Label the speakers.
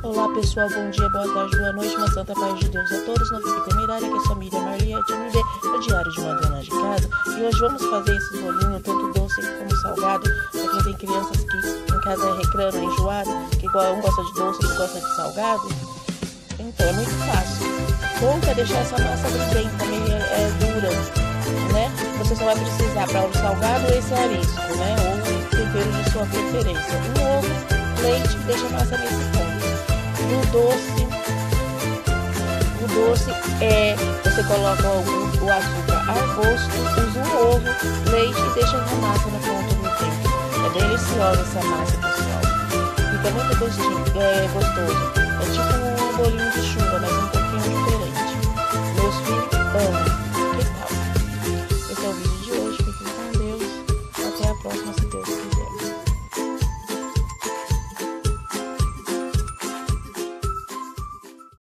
Speaker 1: Olá pessoal, bom dia, boa tarde, boa noite, uma santa paz de Deus a todos. Não fique temerária, que é sua amiga Marliette MD, no diário de uma dona de casa. E hoje vamos fazer esse bolinho, tanto doce como salgado, para quem tem crianças que em casa reclama, enjoado, que um gosta de doce, outro gosta de salgado. Então é muito fácil. Bom é deixar essa massa grudenta, meio dura, né? Você só vai precisar para o salgado esse arisco, né? Ou tempero de sua preferência. Um ovo, leite, deixa a massa nesse ponto. O doce você coloca o açúcar ao gosto, usa um ovo, leite e deixa a massa na ponta do tempo. É deliciosa essa massa, pessoal. Fica muito gostoso. É tipo um bolinho de chuva, mas um